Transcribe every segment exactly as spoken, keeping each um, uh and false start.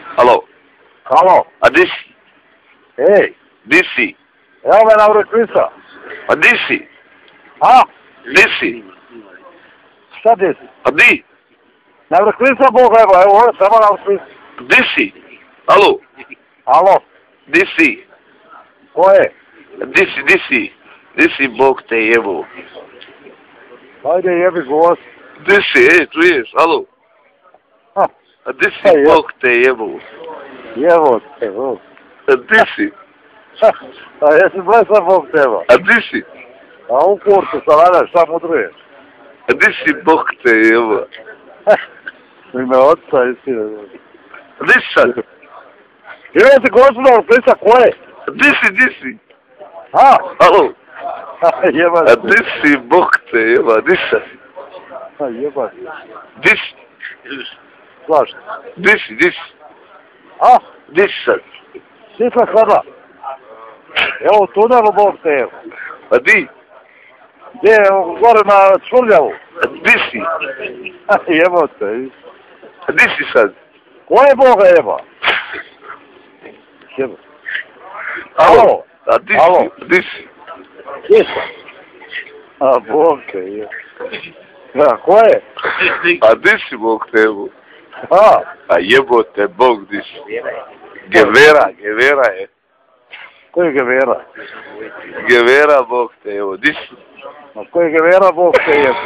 Alo. Halo. A di si? Ej. Di si? Evo me na Vrklisa. A di si? A? Di si? Šta di si? A di? Na Vrklisa Boga, evo, evo, ovo je samo na Vrklisa. Di si? Alo. Alo. Di si? Ko je? Di si, di si? Di si, Bog te jebu. Ajde jebi gost. Di si, ej, čuješ, alo. Ha. A di si, Ha, je. Bog te jebu. Jevo te, evo. A di si? A jesi blesan Bog teba? A di si? A u kurcu sa rada, šta mudruješ? A di si, Bog te jebu. U ime oca i sina. A di si sad? Idemo ti gostu na Vrklisa, ko je? A di si, di si? Ha? Alo. Jeba A te. di si, Bog te jebu, a di si sad? Ha, jeba te. Di si? Zašto? Di si, di si? A? Di si sad? Sisla sada. Evo u tunelu Bog te evo. A di? Gdje je, gore na Čvrljavu. A di si? Ha, jeba te. A di si sad? Ko je Boga jeba? Jeba. Alo. A di Alo. si? Di si? Gdje sam? A Bog te jeba. Ja, ko je? A di si, Bog te jebu? A? A jebote, Bog di si? Gevera, Gevera je. Ko je Gevera? Gevera, Bog te jebu. Di si? A ko je Gevera Bog te jeba?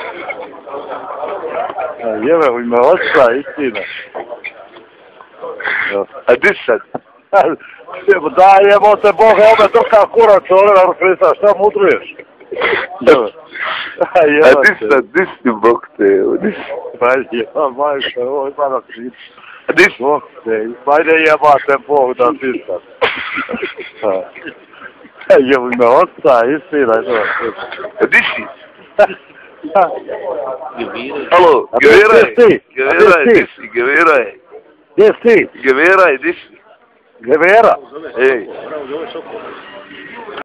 A jebe u ime oca, istina. Ja. A di si sad? Da jebote Boga, evo me drka kurac ovdje na Vrklisa, šta mudruješ? Jebe. A A jeba di si te. sad? Di si, Bog te jebu? Di si? Pa jeba, majka, ovo ima na svijetu. A di si? Bog te, ajde jebate Bog da ti sad. Jebo ime oca, istina. A di si? Alo, A Gevera gdje je. si ti? A Gevera je, gdje si di si? Gevera je. Gdje si ti? Gevera je, di si? Gevera? Ej.